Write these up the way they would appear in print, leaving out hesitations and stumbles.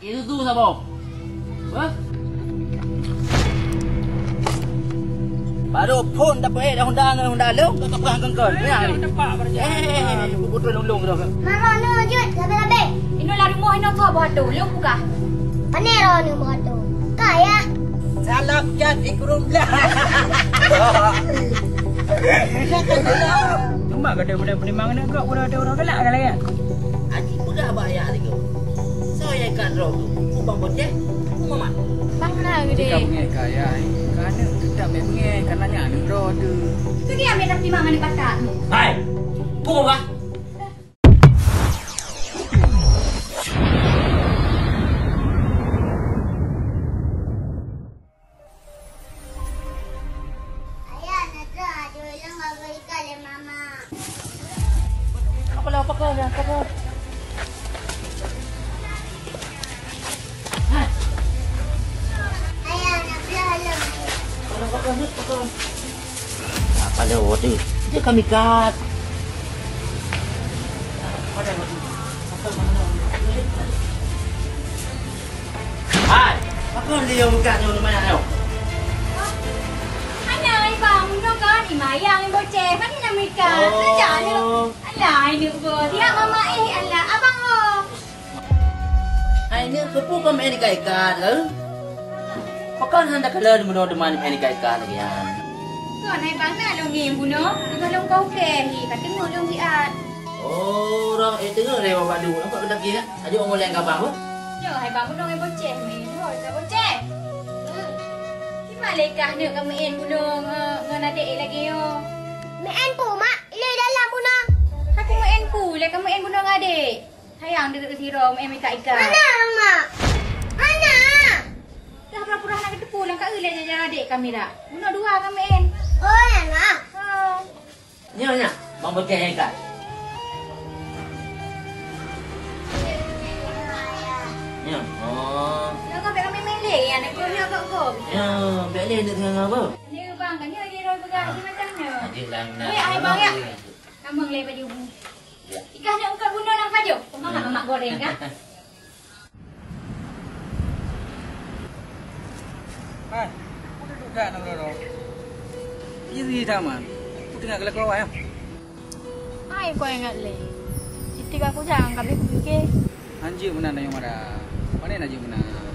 Itu tuh Sabo. Hah? Baru pun tak boleh dah undang lu tak perang kengkol. Ya ni. Tepak berja. Betul long dah. Mama no jut, labe-labe. Ino lari mo ino to bodo, lu buka. Panero ni mo to. Kaya. Salam kat ikrum lah. Cuma kada budak mangan nak kau budak orang galak kan lagi. Aji budak bayar tu. Saya kan roh tu. Ubang boceh. Mama. Bang na gede. Jika mengai kaya, kerana tidak mengai kerana nyana roh tu. Tu dia ambil nak mangan di patat. Hai. Kau apa? Ayah, natra ada lang magalikan le mama. Apa lah apa kau? Ayah, nablalang. Apa le wodi? Dia kami kat. Hai. Apa dia buka tu mana tu? Ana ai bang no kan imayang yang boceh. Mana nak mereka? Sejak ni. Alah, ini go. Dia mama alah abang oh. Hai ni sepupu kau main ikan le. Pakan hendak kalau di mana main ikan lagi kan. Kau naik bang nak longim buno. Kalau kau ke hi kat tengok long diat. Oh, orang tengok lewat badu. Nampak bedak dia. Ada orang lain kabar apa? Yo hai bang buno yang boceh ni. Hoi ka boceh. Di malekah ni kamu en buno ngan adik lagi yo. Main po, mak. Ilay dalam muna. Aku mau en pu, le kamu en buno adik. Hayang dekat siro em minta ikan. Mana, mak? Mana? Dah pura-pura nak ketepu lang ka ulah jajan adik kami dah. Buno dua kami en. Oh, mak. Ha. Nya, bang bocah ikan. Ya. Oh. Nak kau kami main le ya nak kau nak kau. Ya, biar dia nak tengah apa? Ni bang kan ni lagi roi pegang di macam ni. Adik lang nak. Ni ai bang ya. Kamu le baju. Ikan nak ungkap buno nang baju. Mak goreng kan? Hai. Udah duduk nak roh. Iri taman. Aku tengah gelak keluar ya. Ai kau ingat le. Siti aku jangan kami fikir. Anjir mana yang mana? Mana nak anjir mana?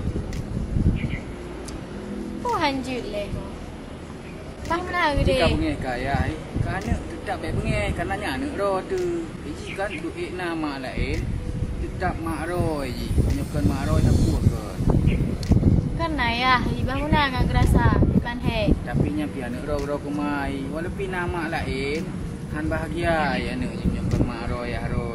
Kau hanjut le. Bang mana gede? Jika mengai kaya, kerana tidak baik mengai kerana nyana roh tu. Jika duit nama lain, tidak mak roh je. Nyukan mak roh nak buat kan. Kan ayah, ibang mana ngak gerasa ikan he. Tapi nya pian roh kumai. Walaupun nama lain, kan bahagia ya nak nyukan mak roh ya roh.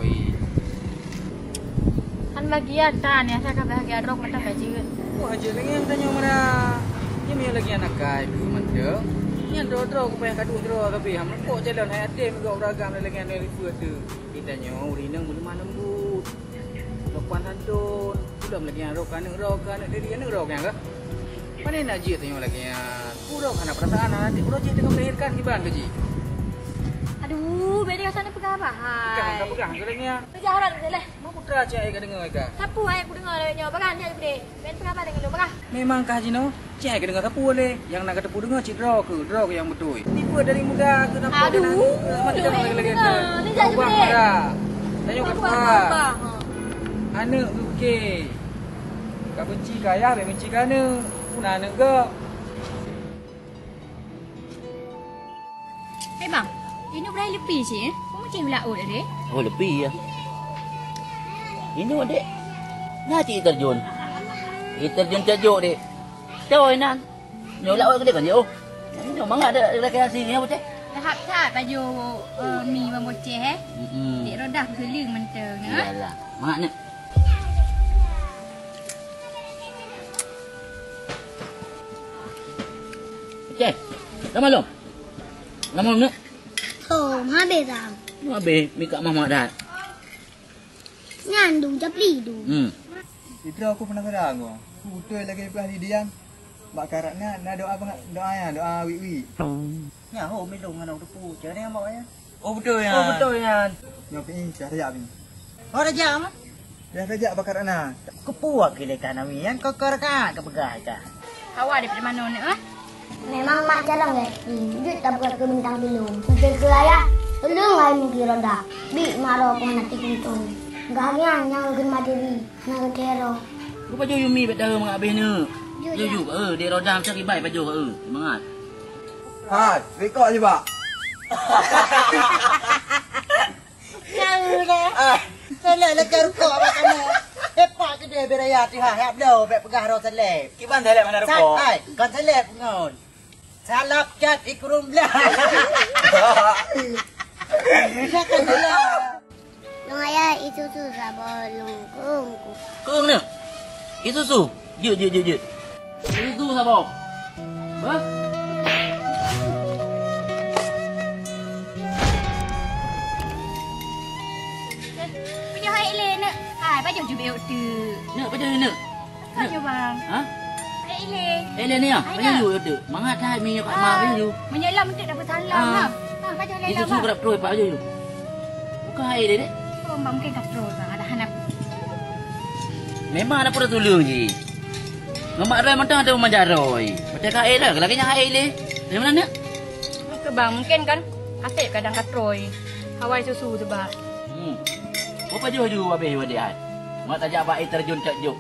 Kan bahagia tan ya saya bahagia rok mata baju. Oh aja lagi yang tanya marah. Ini lagi anak kai tu manda. Yang dro kupaya kadu dro tapi ham kok jalan hai ade megau ragam lagi yang dari buat tu. Kita nyo urinang belum mana lembut. Lopan hantun. Belum lagi yang rokan dari yang rok yang ke? Mana nak ji tanya lagi yang kurang kana perasaan nanti kurang ji tengah melahirkan gimana tu ji? Aduh, beda sana pegang apa? Hai. Pegang ke lagi yang. Jarak je lah. Mau putra cai ka dengar ka? Sapu ai aku dengar dia nyawa pegang dia gede. Ben pegang apa dengan lu pegang? Memangkah Jino? Cai ka dengar sapu boleh. Yang nak tepu dengar cik draw ke yang betul. Tipu dari muda ke nampak. Aduh. Macam mana lagi. Ni jangan gede. Tanya kat anak okey. Kak benci kaya, benci kana. Puna anak ke? Eh bang, ini berapa lebih sih? Kau macam melaut ada? Oh, lebih ya. Ini adik. Nah, cik terjun. Terjun cajuk dek. Coy nan. Nyolak awak kedek kan yo. Ini mangga ada rekreasi ni apa cik? Lahap tak baju mi bang boceh eh? Dek rodah keling menteng ya. Iyalah. Mak nak. Cik. Dah malam. Dah malam nak. Oh, habis dah. Habis mika mama dah. Ngandung japli tu. Itu aku pernah kadang aku. Betul lagi lepas di diam. Bak karatnya nak doa doa ya, doa wi. Nya ho melong ngana tepu. Jadi yang bawa ya. Oh betul ya. Oh betul ya. Nyopi saya ni. Oh dah jam. Dah kejap bakar anak. Kepuak gila kan ami yang kokor kan kepegah kan. Awak daripada mana ni? Memang mak jarang duit tak buat ke bintang belum. Sampai ke ayah. Lu ngai mungkin ronda. Bi maro ko nanti kuntung. Gahnya yang gen madiri. Nang tero. Ku baju Yumi bet dah mengak habis ni. Juju dia rodam cari baik baju semangat. Ha, rekod je pak. Yang dah. Selek lekar kok apa kamu. Hepat je dia beraya tu ha. Hap dah bet pegah ro selek. Ki ban selek mana rokok. Ai, kon selek ngon. Salap cat ikrum belah. Kan belah. Long ayah itu tu sabor lungkung. Kung ni. Itu susu. Jut. Itu sabar. Ha? Baju hai le nak. Hai baju ju beok tu. Nak baju ni nak. Baju bang. Ha? Hai le. Ele ni ah. Baju tu. Mangat hai minyak kat mak baju. Menyelam tu dah bersalam lah. Baju le Itu lah. susu berap terus pak baju tu. Bukan hai dia dek. Oh, bang mungkin kat terus bang ada hanap. Memang ada pernah tolong je. Mamak Rai mentang ada majaroi. Macam kai lah. Laginya hai le. Dari mana nak? Ke bang mungkin kan asyik kadang kat Troy. Hawai susu sebab. Apa baju habis wadik hai. Mak tajak baik terjun cak juk.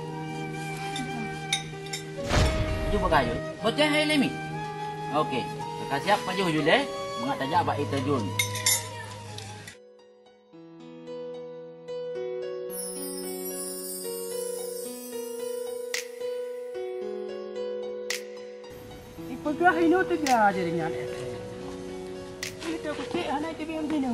Baju pakai je. Bocah hai le mi. Okey. Kakak siap baju je le. Mak tajak baik terjun. Pegah ini tegak je dengan kita kucing anak TV yang sini.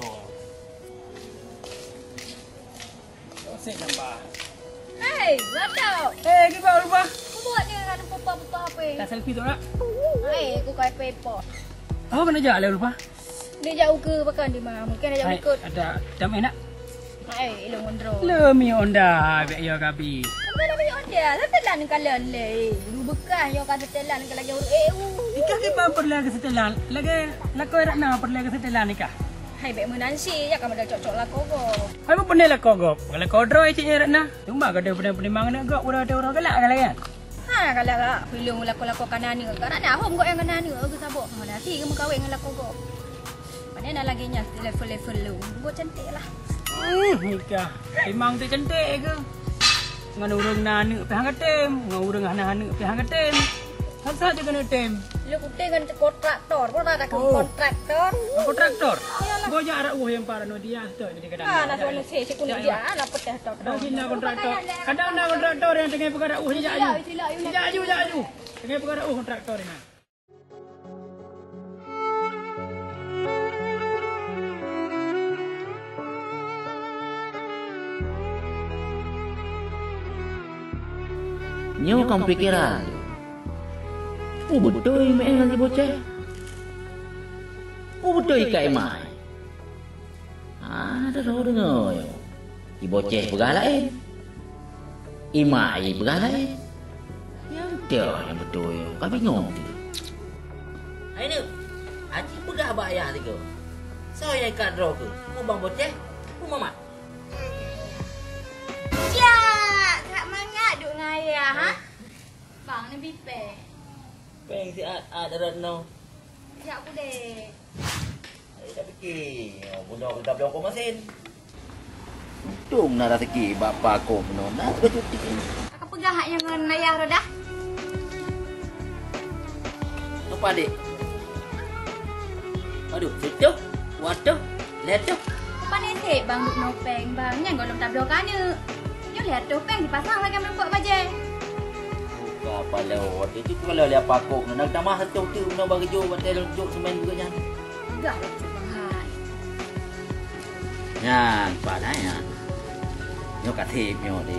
Sek nampak. Hei, Ratau. Kita lupa. Kau buat ni kan pupa-pupa apa? Tak selfie tu nak. Hei, aku kau paper. Apa mana jalan lupa? Dia jauh ke bahkan di mana? Mungkin dia jauh ikut. Ada jam enak. Hei, ilmu kontrol. Lemi onda be ya gabi. Apa nama yang dia? Lah telan kalian le. Lu bekas yo kata telan kalau lagi Ikah ke bang perlu lagi setelan. Lagi lakoi rak na perlu lagi setelan nikah. Hai baik menansi ya kamu dah cocok lah kau. Hai apa benar lah kau gop. Kalau kau draw cik rak na. Cuma kada benar-benar nak gop ada orang galak kalau kan. Ha kalau lah pilih lako-lako kanan ni. Karena nak hom gop yang kanan ni. Aku sabok. Mana si kamu kahwin dengan lako gop. Mana nak lagi nya level-level lu. Buat cantik lah. Nikah. Memang tu cantik ke? Dengan urang nana pihak ketem, dengan urang anak-anak pihak ketem. Kan saja kena tem. Lu kuting kan kontraktor. Kau tak kontraktor. Kontraktor. Boja arak yang para no dia tu di kadang. Ah, nak suara saya kulit dia nak petah tok. Dah sini kontraktor. Kadang nak kontraktor yang tengah perkara jaju. Jaju. Tengah perkara kontraktor ni. Nyo kamu pikiran. Betul main dengan si bocah. Betul ikai mai. Ada tahu dengar. Si bocah pegah lain. Imai pegah lain. Yang dia yang betul. Kau bingung. Hai ni. Haji pegah abang ayah tiga. Saya ikat draw ke. Kau bang bocah. Kau mama. Tak mangat duk dengan ayah, ha? Bang ni bipe. Peng si ada no. Sekejap aku dek. Saya dah fikir. Budak kita belum kau mesin. Untung nak rezeki bapa aku penuh. Nak bercuti. Aku pegah hak yang dengan ayah dah dah. Apa adik? Aduh, situ. Waduh. Lihat tu. Apa ni sih bang duk nopeng bang? Yang golong tablo kana. Yo lihat topeng dipasang lagi melempok baje. Apa lewat itu kalau lihat pakok nak tambah satu tu nak bagi jo batal jok semen juga jangan. Enggak lah bang hai. Nyan, pak dah ya. Nyo katip nyo di.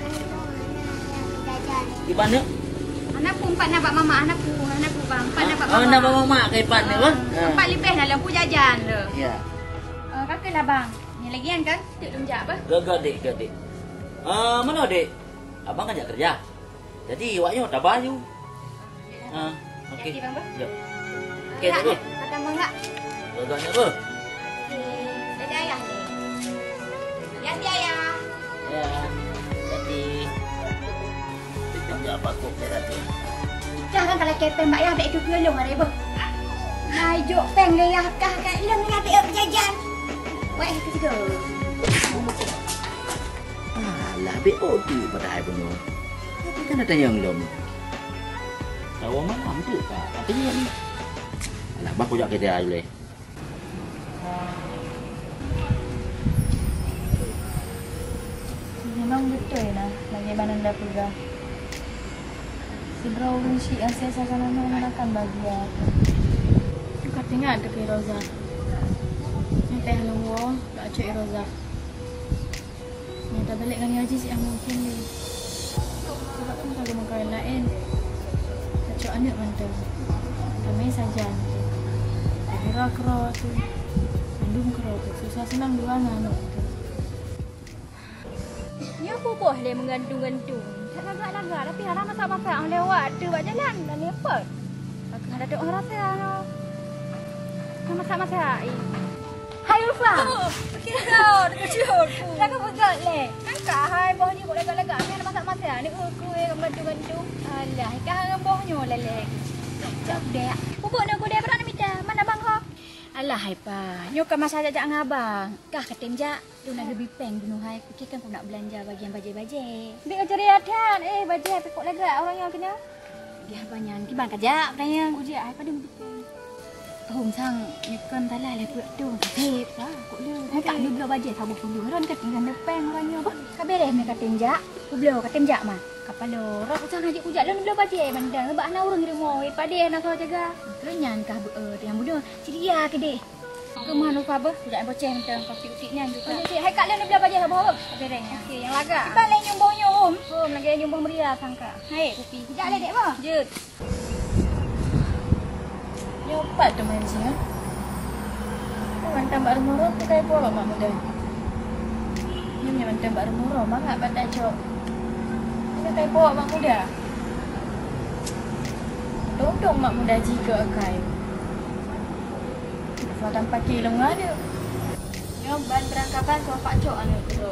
Di mana? Anakku empat nak mama anakku bang. Empat nak mama. Oh, nak mama ke empat ni bah? Empat lebih nak lampu jajan le. Ya. Kakak lah bang. Ni lagian kan? Tuk lunjak apa? Gak dik. Mana dek? Abang kan kerja. Jadi awaknya tak baju. Okey. Okey bang bah. Ya. Okey tu. Kata mangak. Gagaknya apa? Okey. Dadah ayah. Ya ayah. Ya. apa kok berarti. Jangan kalau kepeng mbak ya, itu pelong ada ibu. Hajuk peng dia kah kat leng ya tak berjajan. Wah itu juga. Alah, BO tu pada pun. Tapi kan ada yang belum. Awak malam tu kak. Katanya ni. Alah, bang kujak kita boleh. Memang betul lah bagaimana anda pegang. Seberapa orang Syiah saya akan mengenakan bagian. Kau tengok tu ke Roza. Sampai nunggu tak cek Roza. Yang tak balik dengan Haji sih yang mungkin ni. Sebab kan kalau makan lain. Cek anak mantu. Kami saja. Kera-kera tu. Mandum kera tu. Susah senang dua anak tu. Ni apa boleh mengandung-gandung? Tak lagak-lagak tapi haram masak-masak ang lewat tu buat jalan dan ni apa? Aku ada doa rasa noh. Kau masak-masak. Hai Ulfa. Kira kau terkejut. Jangan pegat leh. Angkat hai bawah ni buat lagak-lagak ni ada masak-masak. Ni kuih mengandung-gandung. Alah, ikan bawahnya leleh. Jap dek. Pupuk nak godeh berat minta. Mana bang kau? Alah hai pa. Nyo kan masa ajak dengan abang. Kah katem jak. Tu nak lebih peng bunuh hai. Fikir kan aku nak belanja bagian bajet-bajet. Bik cari adan. Bajet pekok lagak orang yang kena. Dia banyak ki bang kajak tanya aku dia hai pada betul. Hùng sang con thấy là buat tu thiệt đó cũng như hai cả đêm lo bajet thau buku ron kat dengan peng orangnya apa kabe deh mereka tinjak beliau katem jak mah kapalo ro sang aja kujak lo beliau bajet bandang ba ana urang rumah pade nak so jaga kenyan kah yang bunuh ceria ke deh ke mana apa bah kujak boceng tentang kopi utiknya juga hai kak lo beliau bajet apa kabe deh okey yang laga kita lain nyumbongnya om lagi nyumbong meriah sangka hai kopi kujak le dek bah jut nyopat tu main sini. Mantan baru murah tu kayak apa mak muda. Ini mantan baru murah mak pada cok. Ini kayak apa mak muda. Dong mak muda jika kai. Fatam pakai lengan dia. Nyoban perangkapan so pak cok anu tu.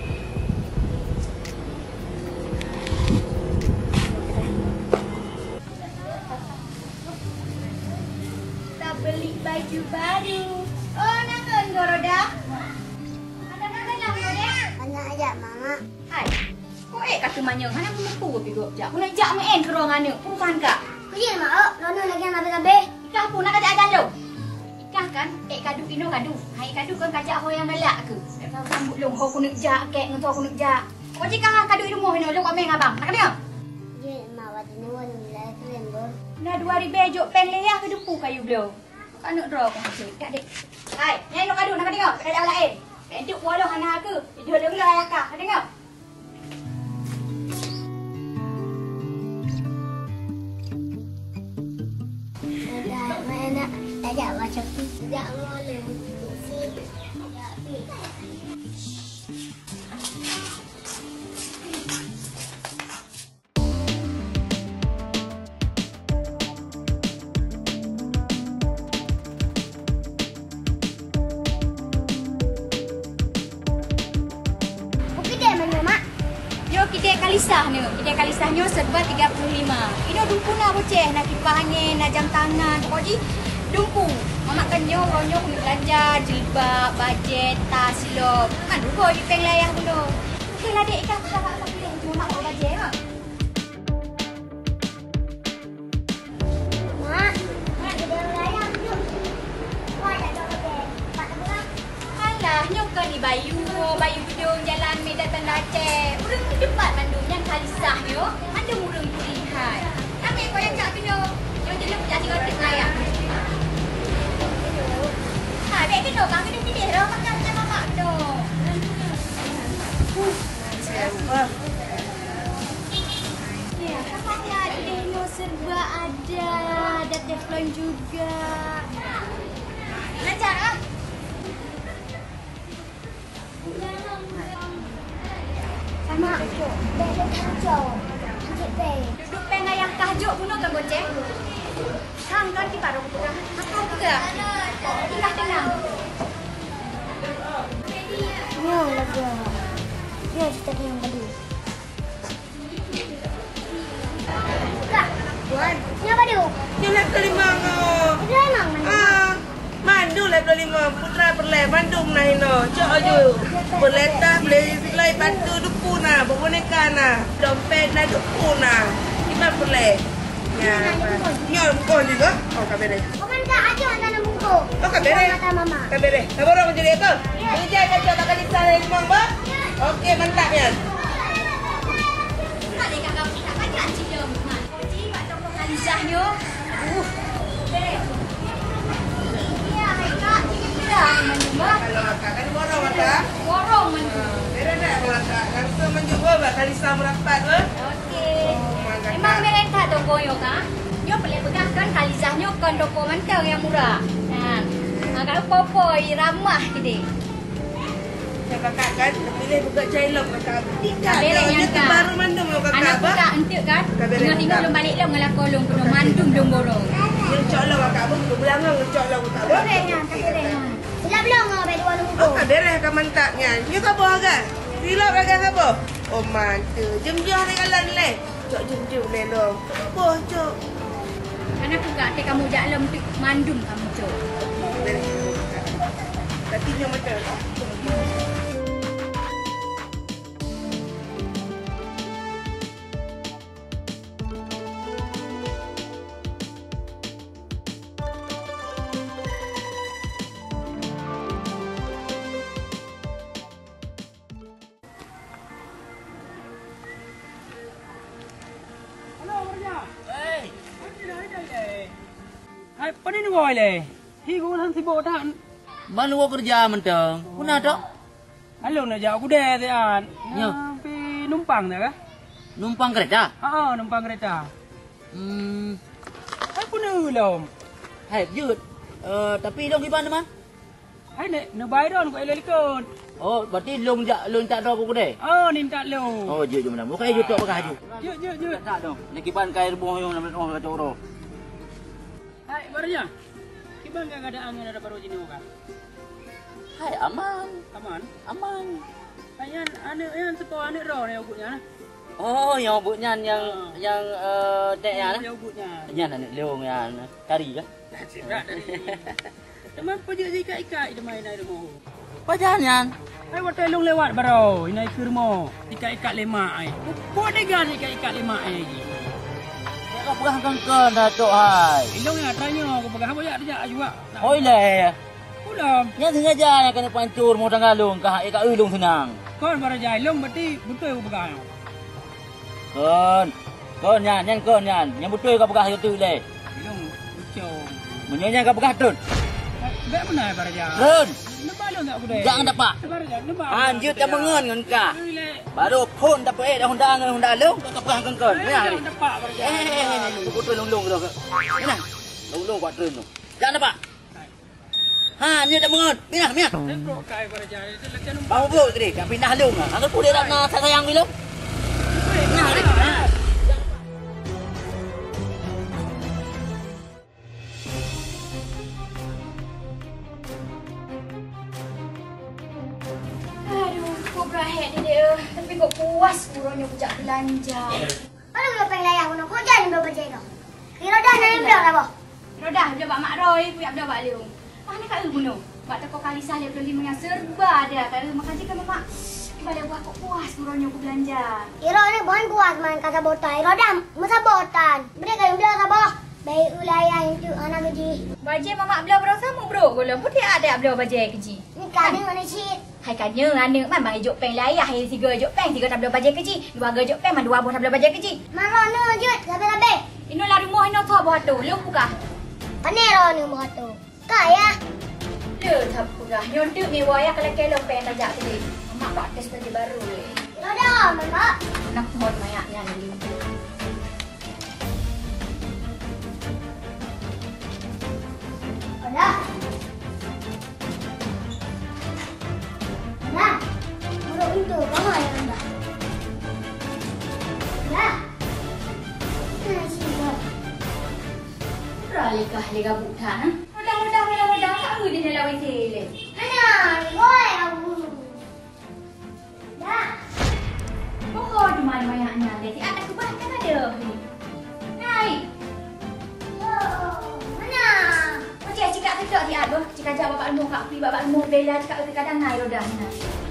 Beli baju baru. Oh, nak ke Goroda? Ada nak lah Goroda? Anak ajak mama. Hai. Kau kata manyang, hana mempu ke pigo jak. Aku nak jak main ke ruang anu. Purusan kak. Kuya mak, nono lagi yang habis-habis. Ikah pun nak kajak adan lo. Ikah kan, kadu pino kadu. Hai kadu kan kajak ho yang galak ke. Kau sambut long ho aku nak jak kek ngento aku nak jak. Kau jika kadu ilmu hino lo ameng abang. Nak kena? Ya, mak wadi ni wan mulai keren bor. Nah 2000 bejuk pen leyah ke depu kayu beliau. Kan nak draw kau cek kat dek. Hai, nyai nak kadu nak tengok. Ada lain. Penduk walau hana ke. Dia dah gelar ayakah. Tengok. Dah mana ajak macam tu. Tak boleh. Kedai Kalisah ni. Kedai Kalisah ni serba 35. Ini dumpu nak boceh, nak kipas angin, nak jam tangan. Pokoknya dumpu. Mamak kenyo, ronyo kena belanja jilbab, bajet, tas, silop. Kan dulu di peng layang dulu. Okeylah dek, ikan aku dah tak pilih. Cuma mak bawa bajet ha. Mak, kedai layang tu. Wah, tak ada bajet. Tak ada bola. Alah, nyoka ni Bayu. Bayu hidung jalan Medan Tanda Aceh. Urang ni depan mandu yang Kalisah ni. Ada urang tu lihat. Ambil kau yang cak kena. Yang jelas jadi orang layang. Ha, dek kena kan kena pilih dah makan mamak tu. Ya, kakaknya Deno serba ada. Ada teflon juga. Lancar ah. Sama, beg kacau. Cik beg. Duduk pena yang tajuk puno kan goceng. Hang kan di baru buka. Apa juga? Tengah-tengah. Ya, lega. Ya, kita yang tadi. Aduh. Dia level 5 ngah. Dia emang mana? Mandu level 5. Putra perleh Bandung nah ino. Cok aja. Berletah boleh selai batu duku nah. Boneka nah. Dompet nah duku nah. Gimana perleh? Ya. Nyol bukan juga. Oh kabere. Paman kak aja antara buku. Oh kabere. Kata mama. Kabere. Sabar orang jadi apa? Ini jangan coba kali sana limang ba. Okey mantap ya. Adik kakak kita baca cik dia. Cik mak toko Khalizahnya. Iya, kak. Dah menjual. Kalau akak kan borong akak. Borong menjual. Beda nak kalau akak. Kan tu menjual ba kali sama rapat ba. Okey. Emang mereka toko yo kak? Yo boleh pegang kan Khalizahnya kan toko mantau yang murah. Nah, kalau popoi ramah gitu. Saya kakak kan pilih buka cailok kakak. Tidak. Kabelnya Dia baru mandum yo kakak anak ba. buka entuk kan? Kabelnya Tengok-tengok tak. belum balik dah ngalah kolong penuh mandum dong borong. Yang colok kakak ba. Belangang colok kakak ba. Sudah belum ngau berdua lumpur. Oh kabere kakak mantapnya. Ni kau bawa kan? Silap kakak apa? Oh mantap. Jom-jom ni kalan le. Cok jom-jom le long. Boh cok. Anak buka ke kamu dalam tu mandum kamu cok. Tapi yang macam Hai, apa ni ngoi le? Hi ko thang si bo than. Mana gua kerja mentang? Kuna tok? Halo nak jauh kuda tu an. Ya. Pi numpang dah kah? Numpang kereta? Ha, numpang kereta. Hmm. Hai pun ulom. Hai, jut. Tapi long di mana mah? Hai nak bayar don ko elekon. Oh, berarti long tak ada aku deh. Oh, ni tak lo. Oh, jut jom nama. Bukan jut tok bakal jut. Jut. Tak dong. Ni kiban kair buah yang nama orang kacau ro. Hai, barunya. Kiban enggak ada angin ada baru jini kan? Hai, aman. Aman. Ayan ane sekolah ane ro ne ugutnya nah. Oh, yang buknya yang dek ya nah. Yang ugutnya. Yang anak leong yang kari kah? Teman pojok si ikat-ikat dia main air mo. Pajangan. Hai watai long lewat baro. Ini ke rumah. Ikat-ikat lemak ai. Buat degan ikat-ikat lemak ai lagi. Kau pegang kengkeng dah tok hai. Ilong ya tanya aku pegang apa ya juga. Oi le. Ulam. Yang sengaja yang kena pancur mau tanggalung kah ikat ulung senang. Kon bara jai long berarti betul aku pegang. Kon nyan. Yang betul kau pegang itu le. Ilong ucong. Menyonya kau pegang tun. Bek benar bara jai. Tun. Lepas lo tak aku deh. Jangan dapat. Bara jai lepas. Anjut yang mengen ngan kah. Baru pun dapat dah Honda leung kau pegang kengkeng. Ya. Dapat bara jai. Betul lung tu. Mana? Lung kuat tun tu. Jangan dapat. Ha, ni tak mengen. Minah. Tengok kai bara jai. Lekan Bang bro tadi, kat pindah leung ah. Angkat pun dia nak sayang ni leung. Nah, ni. Aduh, kau berakhir ni dia. Tapi kau puas kurangnya bujak belanja. Kalau kau pengen layak pun kau jangan bawa baju kau. Kira dah nak belak lah boh. Rodah, dia bak mak Roy, puyak dah bak leung. Mana kat Uno? Bak toko Khalizah dia beli dengan serba dia. Kalau makan je kan mak. Balik buat kau puas kurangnya aku belanja. Kira ni bukan puas main kata botan. Kira dah masa botan. Beri kau belak lah boh. Baik ulayah itu anak gaji. Bajet mamak belah berapa sama bro? Golong pun dia ada belah bajet keji. Ni kadang mana cik. Hai kanya anak memang ejok peng layah hai tiga ejok peng tiga tak belah bajet keji. Dua ejok peng dua buah tak belah bajet keji. Mana ni jut labe-labe. Ino lah rumah ino tho buah tu. Leung buka. Panero ni buat tu. Kaya. Le thap buka. Nyontuk mewah ya kalau kelong peng tajak tadi. Mak buat tes tadi baru. Kira dah mak. Nak mod mayaknya ni. Dah. Dah. Buruk itu kamu yang dah. Dah. Ralikah lega bukan? Mudah-mudah kamu di dalam WC. Mana? Boy aku. Dah. Oh, di mana mayaknya? Jadi anak tu bahkan ada. Hai. babak lemah kak pi babak lemah bela kak kadang naik roda ni.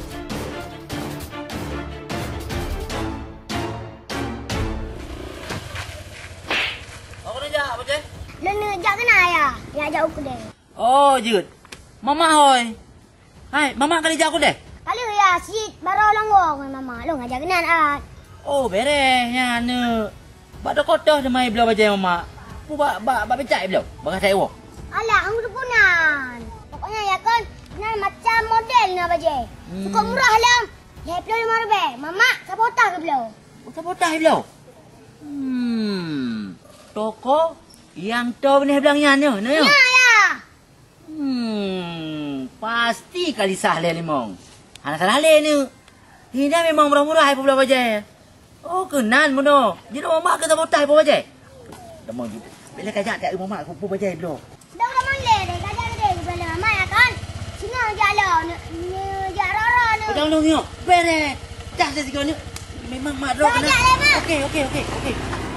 Apa kerja apa je? Lena jak kena ya. Ya jauh ke deh. Oh, jut. Mama hoi. Hai, mama kali jak aku deh. Kalau ya sit baru longgong mama. Lo ngajak kenan ah. Oh, beresnya ne. Bak dah kotor de mai belau bajai mama. Pu bak becak belau. Bak saya wo. Alah, aku tu punan. Pokoknya ya kan, nan macam model nak bajai. Cukup murah lah. Ya, peluk RM5. Mama, siapa otak ke belum? Utah potah belau. Toko yang tu ni belangnya ne. Ya, ya. Pasti kali salah limong. Anak salah le ni. Ini memang murah-murah apa belau bajai. Oh, kenan mono. Jadi mama ke tak potah apa bajai. Demang juga. Bila kajak tak mama aku pun bajai belau. Dah boleh deh, kajak deh kepala mama ya kan. Sini ajak lo, ajak Rara ni. Jangan lu ngok. Beres. Dah saya sikit ni. Memang mak drop kena. Ajak lah, Mak. Okey.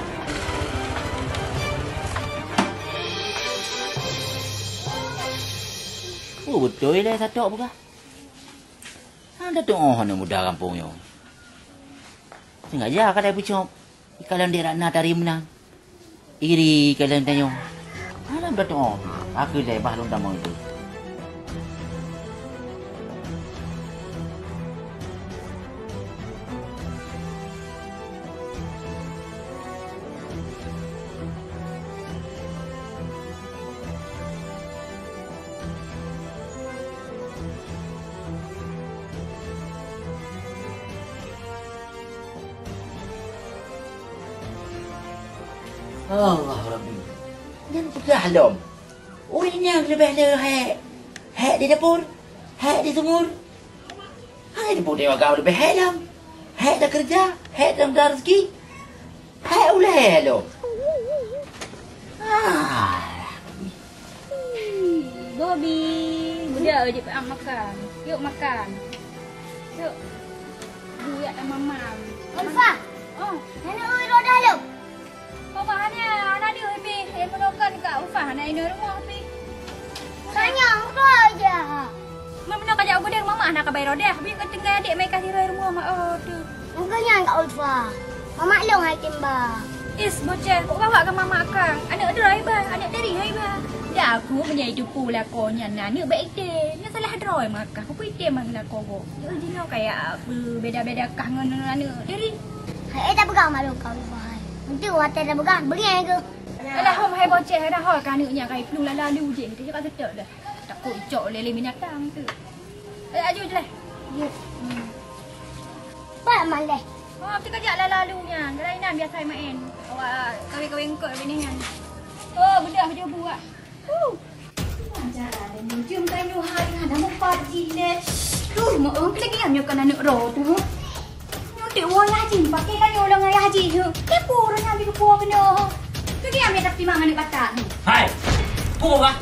Oh, betul lah satu bukan? Anda tu ni muda kampung yo. Sengaja kadai pucuk. Ikalan dia nak tari menang. Iri kalian tanya. Alam betul. Aku dah bah long tamang itu. Allah Rabbi. Jangan pegah lom. Urinya lebih le hek di dapur, hek di sumur. Hai di bodai agak lebih hek lam. Hek dah kerja, hek dalam rezeki. Hek uleh lo. Bobby, budak je pak makan. Yuk makan. Yuk. Buat sama mam. Ulfa, Oh, nenek ui roda lo. pemahanya anak dia habis. Menolongkan kat Ufah nak ini rumah habis. Tanya aku aja. Mana kajak aku dia mama nak bayar roda. Habis ke tengah adik mai kasih rumah mak. Oh, tu. Mungkinnya kat Ulfa. Mama lo ngai timba. Is bocah, kau bawa ke mama kang. Anak driver, anak dari haiba. Dah aku menjadi cupu lah konya nak. Ni baik deh. Ni salah drive maka. Aku ide mana kau go. Jadi no kayak beda-beda kangen anak dari. Hai tak pegang malu kau Ulfa. Nanti water dah pegang. Beri ke? Alah hom hai bocah dah hoi kan anaknya kai perlu lalu je. Dia cakap sedap dah. Tak kocok lele binatang tu. Aju je lah. Ya. Pak maleh. Oh, kita kajak lalunya. Kelainan biasa main. Awak kawin-kawin kot bini kan. Oh, budak macam buat. Cara dan jom kayu hari ada mau parti le. Tuh, mau orang lagi yang nyokan anak ro tu. Nanti orang haji pakai kan orang ayah haji tu. Kepo orang ambil kepo kena. Tu dia ambil tapi mak anak kata ni. Hai. Ku ba?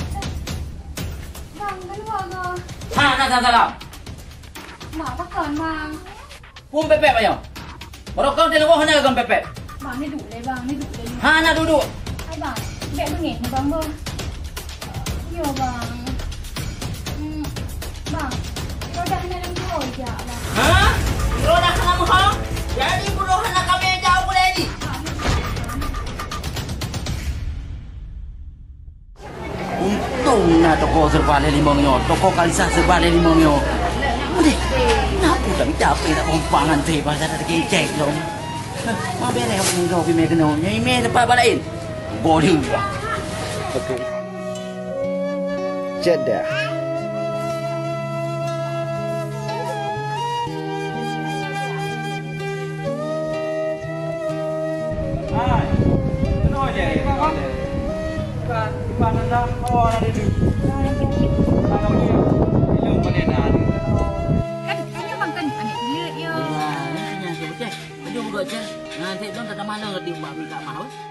Bang, keluar ke? Ha, nak salam. Mak pakan bang. Pum pepek bayang. Baru kau tengok hana gam pepek. Bang ni duduk le bang, ni duduk le. Ha, nak duduk. Hai bang, beg bengit ni bang bang. Yo bang. Bang, roda hanya dalam dua je bang. Ha? Roda hana muha? Jadi buruh hana kami jauh boleh ni. Untung na toko serba le limongnya. Toko kalisa serba le limongnya. Udah. Kenapa tak minta apa tak pompangan tu pasal ada kecek dong. Ma bere aku ni kau pergi kena. Yang ini tempat balain. Bodoh. Okey. Jeddah. Hai. Kenapa je? Bukan dah orang ada tu. Kalau ni belum boleh nak. Kan bang kan anak kulit yo. Ya, ni hanya sebutnya. Aduh buka je. Nanti dong tak mana ngerti mbak minta mahal.